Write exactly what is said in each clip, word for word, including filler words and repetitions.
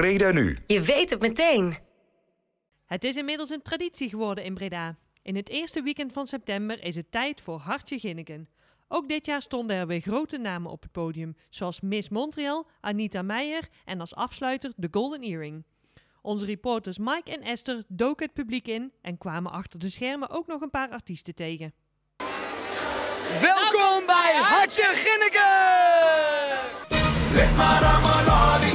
Breda nu. Je weet het meteen. Het is inmiddels een traditie geworden in Breda. In het eerste weekend van september is het tijd voor Hartje Ginneken. Ook dit jaar stonden er weer grote namen op het podium, zoals Miss Montreal, Anita Meijer en als afsluiter de Golden Earring. Onze reporters Mike en Esther doken het publiek in en kwamen achter de schermen ook nog een paar artiesten tegen. Welkom bij Hartje Ginneken! Leg maar aan mijn lolly.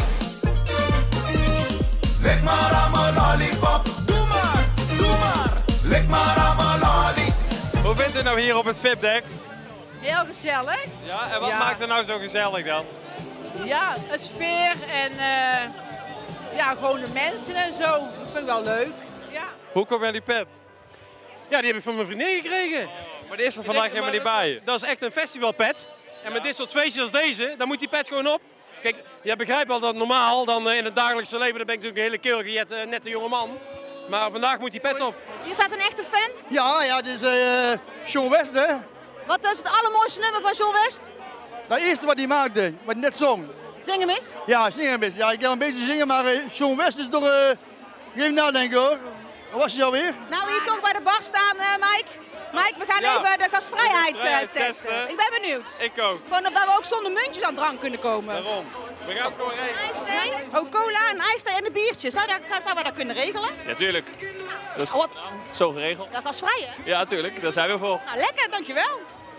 Leg maar aan mijn lollipop. Doe maar, doe maar. Leg maar aan mijn lolly. Hoe vindt u nou hier op het V I P-dek? Heel gezellig. Ja, en wat Ja. maakt het nou zo gezellig dan? Ja, een sfeer en uh, ja, gewoon de mensen en zo. Dat vind ik wel leuk. Ja. Hoe kom je aan die pet? Ja, die heb ik van mijn vriendin gekregen. Maar die is er vandaag helemaal niet bij. Dat is echt een festivalpet. En met dit soort feestjes als deze, dan moet die pet gewoon op. Kijk, jij begrijpt wel dat normaal, dan uh, in het dagelijkse leven, dan ben ik natuurlijk een hele keelgejet, uh, nette jonge man. Maar vandaag moet die pet op. Je staat een echte fan? Ja, ja, dit is uh, Sean West, hè. Wat is het allermooiste nummer van Sean West? Dat eerste wat hij maakte, wat hij net zong. Zing hem eens. Ja, zing hem eens. Ja, ik kan een beetje zingen, maar uh, Sean West is toch... Uh, even nadenken hoor. Waar was hij alweer? Nou, hier toch bij de bar staan, uh, Mike. Mike, we gaan Ja. even de gastvrijheid uh, Vrijheid testen. testen. Ik ben benieuwd. Ik ook. Gewoon of dat we ook zonder muntjes aan drank kunnen komen. Waarom? We gaan het gewoon regelen. IJsthee? Oh, cola, een ijsthee en een biertje. Zou, dat, zouden we dat kunnen regelen? Natuurlijk. Dat is Oh, wat? zo geregeld. Dat gasvrij, hè? Ja, natuurlijk. Daar zijn we voor. Nou, lekker, dankjewel.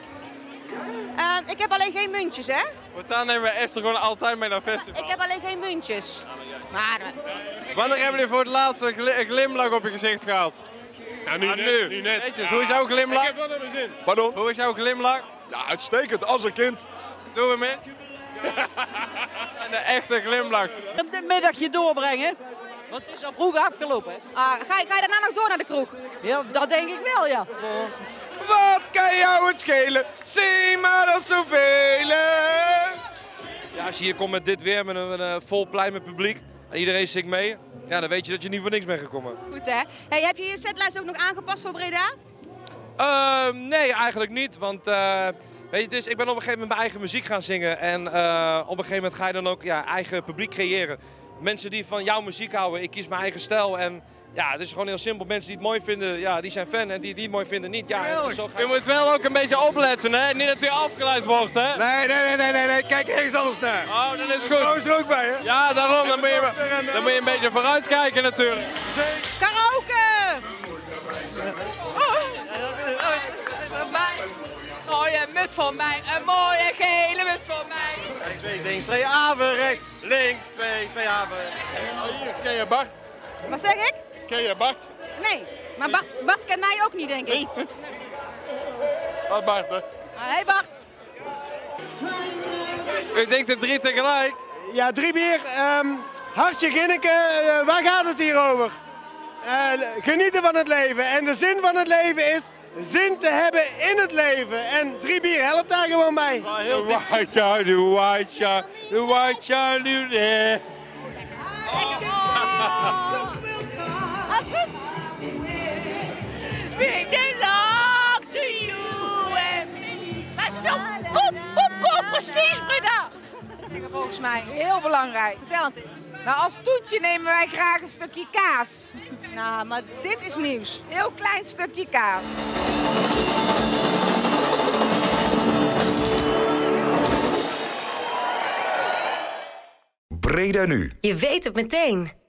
Uh, ik heb alleen geen muntjes, hè? Voortaan nemen we Esther gewoon altijd mee naar festival. Ik heb alleen geen muntjes. Maar... Uh, Wanneer hebben jullie voor het laatst een gli- een glimlach op je gezicht gehad? Ja, nu, Ah, net, nu. nu net. Netjes. Hoe is jouw glimlach? Ik heb wel naar mijn zin. Pardon? Hoe is jouw glimlach? Ja, uitstekend, als een kind. Doen we mis? Een echte glimlach. Een middagje doorbrengen, want het is al vroeg afgelopen. Hè? ah, ga, je- ga je daarna nog door naar de kroeg? Ja, dat denk ik wel, ja. Wat kan jou het schelen? Zie maar als zoveel. Ja, als je hier komt met dit weer, met een uh, vol plein met publiek en iedereen zingt mee, ja, dan weet je dat je niet voor niks bent gekomen. Goed, hè? Hey, heb je je setlijst ook nog aangepast voor Breda? Uh, nee, eigenlijk niet, want uh, weet je, het is, ik ben op een gegeven moment mijn eigen muziek gaan zingen en uh, op een gegeven moment ga je dan ook ja, eigen publiek creëren. Mensen die van jouw muziek houden, ik kies mijn eigen stijl en ja, het is gewoon heel simpel. Mensen die het mooi vinden, ja, die zijn fan en die die het mooi vinden niet. Ja, en zo ga Je moet wel ook een beetje opletten, hè? Niet dat je afgeleid wordt, hè? Nee, nee, nee, nee, nee, nee. Kijk ergens anders naar. Oh, dat is Zo goed. is er ook bij, hè? Ja, daarom. Dan moet je, dan moet je een beetje vooruitkijken natuurlijk. Karaoke! Oh, je mut voor mij, een mooie gele mut voor mij. Twee links, twee haven, rechts, links, twee, twee haven. Ken je Bart? Wat zeg ik? Ken je Bart? Nee, maar Bart, Bart kent mij ook niet, denk ik. Wat Bart, hè? Ah, hey Bart. Ik denk de drie tegelijk. Ja, drie bier. Um, Hartje Ginneken, uh, waar gaat het hier over? Uh, genieten van het leven. En de zin van het leven is zin te hebben in het leven. En drie bier helpt daar gewoon bij. De white child, the white child, the white child, you there. Big love to you and me. Luister op, kom, kom, kom, prestige Breda. Volgens mij heel belangrijk. Vertel het eens. Nou, als toetje nemen wij graag een stukje kaas. Nou, maar dit is nieuws. Heel klein stukje kaas. Breda nu. Je weet het meteen.